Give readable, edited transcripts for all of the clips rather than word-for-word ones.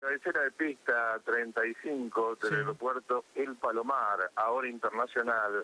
cabecera de pista 35 del aeropuerto El Palomar, ahora internacional,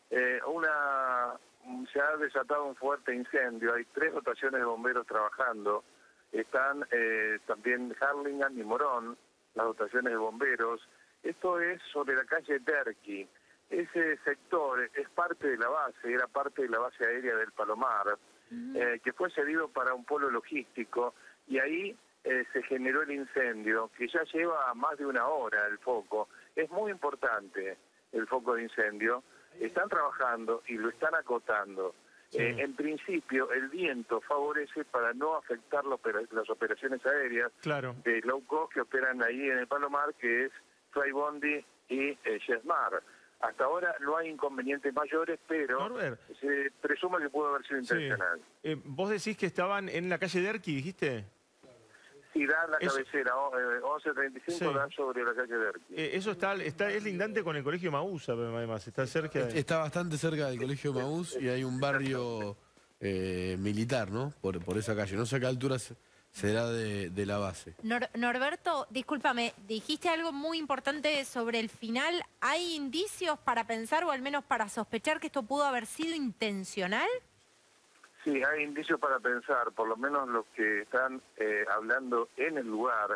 se ha desatado un fuerte incendio. Hay 3 dotaciones de bomberos trabajando. Están también Harlingham y Morón, las dotaciones de bomberos. Esto es sobre la calle Derqui. Ese sector es parte de la base, era parte de la base aérea del Palomar, que fue cedido para un polo logístico, y ahí se generó el incendio, que ya lleva más de 1 hora el foco. Es muy importante el foco de incendio. Están trabajando y lo están acotando. En principio, el viento favorece para no afectar las operaciones aéreas de low cost que operan ahí en el Palomar, que es Flybondi y JetSmart. Hasta ahora no hay inconvenientes mayores, pero Norbert, se presume que pudo haber sido intencional. Vos decís que estaban en la calle Derqui, ¿dijiste? Sí, da la cabecera, 1135 da sobre la calle Derqui. Eso es lindante con el Colegio Maús, además, está cerca. Está bastante cerca del Colegio Maús y hay un barrio militar, ¿no? Por esa calle. No sé a qué altura será de la base. Norberto, discúlpame, dijiste algo muy importante sobre el final. ¿Hay indicios para pensar o al menos para sospechar que esto pudo haber sido intencional? Sí, hay indicios para pensar, por lo menos los que están hablando en el lugar,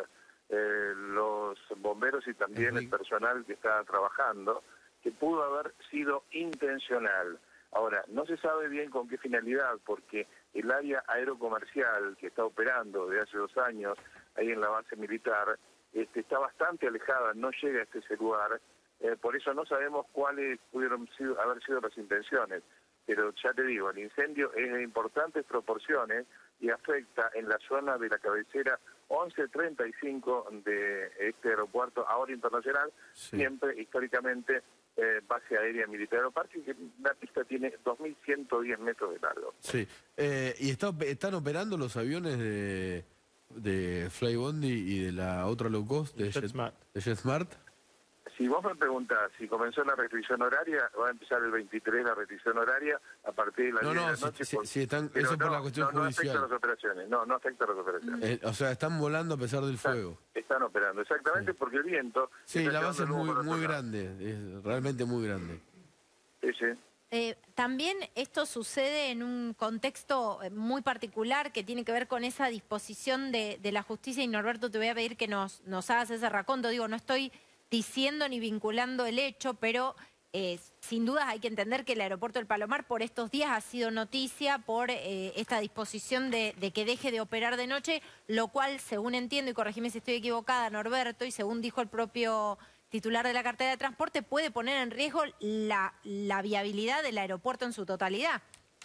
los bomberos y también el personal que está trabajando, que pudo haber sido intencional. Ahora, no se sabe bien con qué finalidad, porque el área aerocomercial que está operando de hace 2 años, ahí en la base militar, está bastante alejada, no llega a ese lugar, por eso no sabemos cuáles pudieron haber sido las intenciones. Pero ya te digo, el incendio es de importantes proporciones y afecta en la zona de la cabecera 1135 de este aeropuerto ahora internacional, siempre históricamente base aérea militar Aeroparque, que la pista tiene 2.110 metros de largo. Sí, ¿y están operando los aviones de Flybondi y de la otra low cost, de JetSmart? Si vos me preguntás si comenzó la restricción horaria, va a empezar el 23 la restricción horaria a partir de las 10 de la noche. Eso es por la cuestión judicial. No afecta a las operaciones, no afecta a las operaciones. O sea, están volando a pesar del fuego. Están operando, exactamente, porque el viento... Sí, la base es muy grande, es realmente muy grande. También esto sucede en un contexto muy particular que tiene que ver con esa disposición de la justicia, y Norberto, te voy a pedir que nos hagas ese raconto. Digo, no estoy diciendo ni vinculando el hecho, pero sin dudas hay que entender que el aeropuerto del Palomar por estos días ha sido noticia por esta disposición de que deje de operar de noche, lo cual, según entiendo, y corregime si estoy equivocada, Norberto, y según dijo el propio titular de la cartera de transporte, puede poner en riesgo la viabilidad del aeropuerto en su totalidad.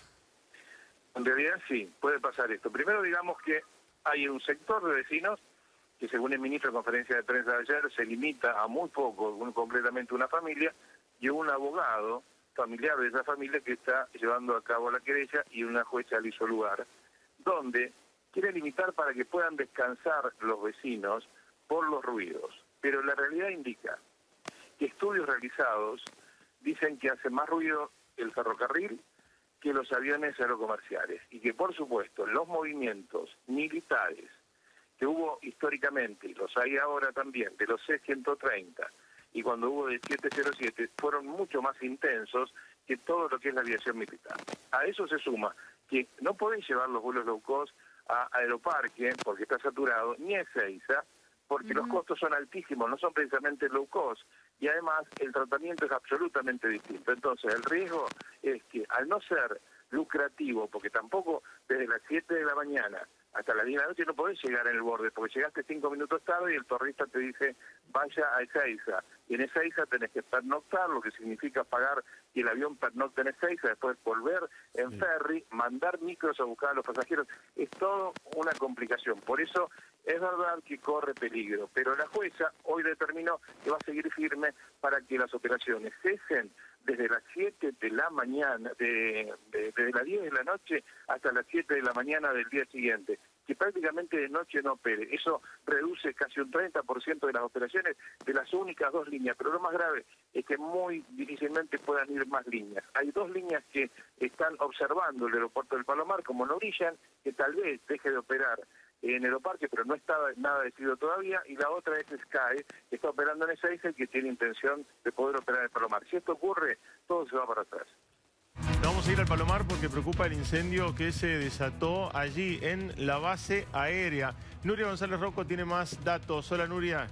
En realidad sí, puede pasar esto. Primero digamos que hay un sector de vecinos que, según el ministro en conferencia de prensa de ayer, se limita a muy poco, concretamente una familia, y un abogado familiar de esa familia que está llevando a cabo la querella, y una jueza le hizo lugar, donde quiere limitar para que puedan descansar los vecinos por los ruidos. Pero la realidad indica que estudios realizados dicen que hace más ruido el ferrocarril que los aviones aerocomerciales, y que, por supuesto, los movimientos militares que hubo históricamente, y los hay ahora también, de los C-130, y cuando hubo de 707, fueron mucho más intensos que todo lo que es la aviación militar. A eso se suma que no podés llevar los vuelos low cost a Aeroparque, porque está saturado, ni a Ezeiza, porque los costos son altísimos, no son precisamente low cost, y además el tratamiento es absolutamente distinto. Entonces el riesgo es que, al no ser lucrativo, porque tampoco desde las 7 de la mañana hasta las 10 de la noche no podés llegar en el borde, porque llegaste 5 minutos tarde y el torrista te dice vaya a Ezeiza, y en Ezeiza tenés que pernoctar, lo que significa pagar que el avión pernocte en Ezeiza, después volver en ferry, mandar micros a buscar a los pasajeros. Es todo una complicación. Por eso es verdad que corre peligro, pero la jueza hoy determinó que va a seguir firme para que las operaciones cesen desde las 7 de la mañana, desde las 10 de la noche hasta las 7 de la mañana del día siguiente, que prácticamente de noche no opere. Eso reduce casi un 30% de las operaciones de las únicas 2 líneas, pero lo más grave es que muy difícilmente puedan ir más líneas. Hay 2 líneas que están observando el aeropuerto del Palomar como no brillan, que tal vez deje de operar en Aeroparque, pero no está nada decidido todavía, y la otra es Sky, que está operando en Ezeiza y que tiene intención de poder operar en Palomar. Si esto ocurre, todo se va para atrás. Vamos a ir al Palomar porque preocupa el incendio que se desató allí en la base aérea. Nuria González Rocco tiene más datos. Hola, Nuria.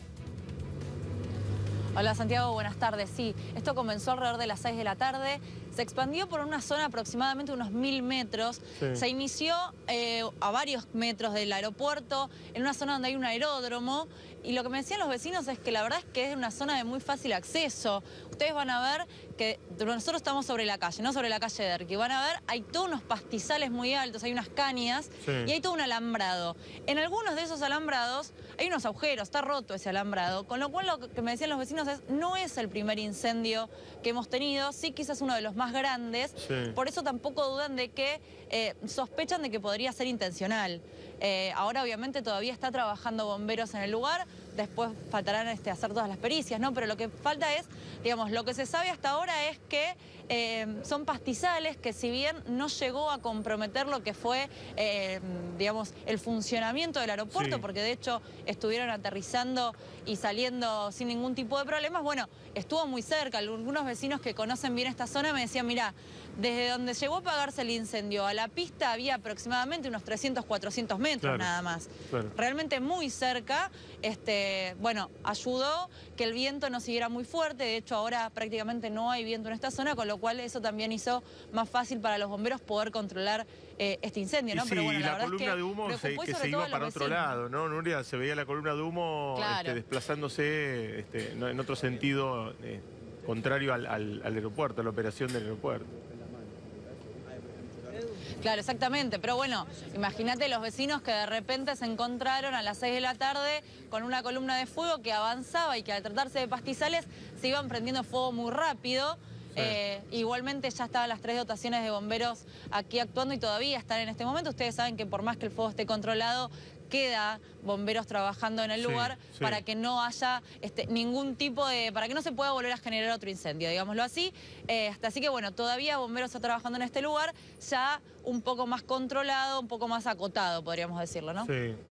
Hola Santiago, buenas tardes. Sí, esto comenzó alrededor de las 6 de la tarde, se expandió por una zona aproximadamente unos 1000 metros, Sí. Se inició a varios metros del aeropuerto, en una zona donde hay un aeródromo, y lo que me decían los vecinos es que la verdad es que es una zona de muy fácil acceso. Ustedes van a ver que nosotros estamos sobre la calle, no sobre la calle Derqui. Van a ver, hay todos unos pastizales muy altos, hay unas cañas Sí. y hay todo un alambrado. En algunos de esos alambrados hay unos agujeros, está roto ese alambrado, con lo cual lo que me decían los vecinos es, no es el primer incendio que hemos tenido, sí quizás uno de los más grandes, Sí. por eso tampoco dudan de que sospechan de que podría ser intencional. Ahora obviamente todavía está trabajando bomberos en el lugar, después faltarán hacer todas las pericias, ¿no? Pero lo que falta es, digamos, lo que se sabe hasta ahora es que son pastizales que si bien no llegó a comprometer lo que fue, digamos, el funcionamiento del aeropuerto, Sí. porque de hecho estuvieron aterrizando y saliendo sin ningún tipo de problemas, bueno, estuvo muy cerca. Algunos vecinos que conocen bien esta zona me decían, mirá, desde donde llegó a apagarse el incendio a la pista había aproximadamente unos 300, 400 metros Claro, nada más. claro. Realmente muy cerca, bueno, ayudó que el viento no siguiera muy fuerte, de hecho ahora prácticamente no hay viento en esta zona, con lo cual eso también hizo más fácil para los bomberos poder controlar este incendio, Y ¿no? sí, pero bueno, la verdad columna es que de humo preocupó que sobre se iba todo a los para otro vecinos. lado, ¿no, Nuria? Se veía la columna de humo Claro. desplazándose en otro sentido contrario al aeropuerto, a la operación del aeropuerto. Claro, exactamente, pero bueno, imagínate los vecinos que de repente se encontraron a las 6 de la tarde con una columna de fuego que avanzaba y que al tratarse de pastizales se iban prendiendo fuego muy rápido. Sí. Igualmente ya estaban las 3 dotaciones de bomberos aquí actuando y todavía están en este momento. Ustedes saben que por más que el fuego esté controlado, queda bomberos trabajando en el Sí, lugar sí. para que no haya ningún tipo de... para que no se pueda volver a generar otro incendio, digámoslo así. Así que bueno, todavía bomberos está trabajando en este lugar, ya un poco más controlado, un poco más acotado, podríamos decirlo, ¿no? Sí.